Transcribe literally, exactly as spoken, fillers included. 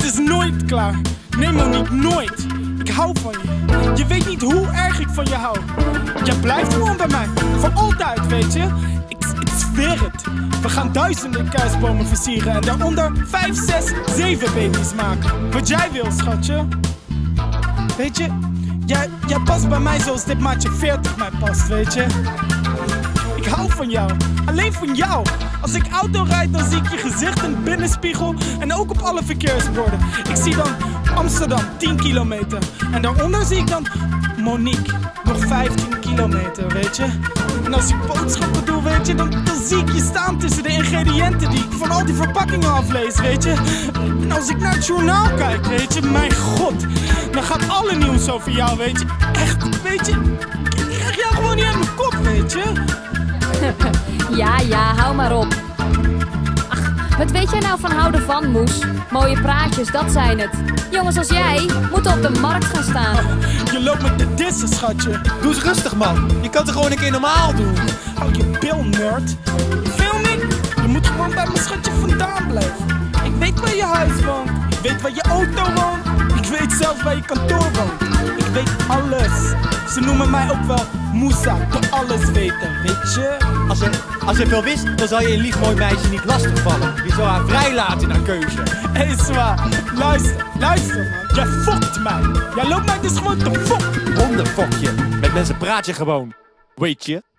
is nooit klaar. Nee Monique, nooit. Ik hou van je. Je weet niet hoe erg ik van je hou. Jij blijft gewoon bij mij. Voor altijd, weet je. Ik, ik zweer het. We gaan duizenden kerstbomen versieren en daaronder vijf, zes, zeven baby's maken. Wat jij wil, schatje. Weet je, jij, jij past bij mij zoals dit maatje veertig mij past, weet je. Ik hou van jou. Alleen van jou. Als ik auto rijd, dan zie ik je gezicht in de binnenspiegel en ook op alle verkeersborden. Ik zie dan Amsterdam, tien kilometer. En daaronder zie ik dan Monique, nog vijftien kilometer, weet je. En als ik boodschappen doe, weet je, dan, dan zie ik je staan tussen de ingrediënten die ik van al die verpakkingen aflees, weet je. En als ik naar het journaal kijk, weet je, mijn god, dan gaat alle nieuws over jou, weet je. Echt, weet je, ik krijg jou gewoon niet uit mijn kop, weet je. Ja, ja, hou maar op. Ach, wat weet jij nou van houden van, Moes? Mooie praatjes, dat zijn het. Jongens als jij moeten op de markt gaan staan. Oh, je loopt met de dissen, schatje. Doe eens rustig, man. Je kan het gewoon een keer normaal doen. Hou je bil, nerd. Film ik? Je moet gewoon bij mijn schatje vandaan blijven. Ik weet waar je huis woont. Ik weet waar je auto woont. Ik weet zelfs waar je kantoor woont. Ik weet alles. Ze noemen mij ook wel Moussa, de alles weten, weet je? Als je, als je veel wist, dan zou je een lief mooi meisje niet lastigvallen. Je zou haar vrij laten in haar keuze. Hé, hey, zwaar. Luister, luister, man. Jij fokt mij. Jij loopt mij dus gewoon te fokken. Hondenfokje. Met mensen praat je gewoon. Weet je?